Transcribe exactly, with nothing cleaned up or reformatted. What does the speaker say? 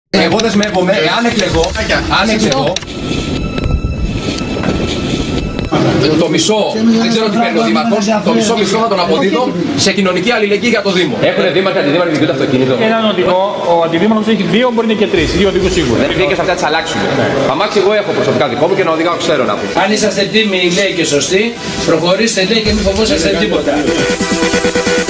Εγώ δεσμεύομαι, εάν εκλεγώ, αν εκλεγώ, το μισό, δεν ξέρω τι παίρνει ο Δήμαρχος, το μισό μισό θα τον αποδίδω σε κοινωνική αλληλεγγύη για το Δήμο. Έχουν δήμαρχοι, αντιδήμαρχοι δικαιούται αυτοκίνητο. Έναν οδηγό, ο αντιδήμαρχος έχει δύο, μπορεί να είναι και τρεις, δύο οδηγούς σίγουρα. Δεν πήγε σε αυτά τις αλλάξουμε. Αμάξι εγώ έχω προσωπικά δικό μου και να οδηγάω ξέρω να πω. Αν είσαστε τίμοι, λέει και σωστοί, προχωρήστε λέει και μην φοβόσαστε τίποτα.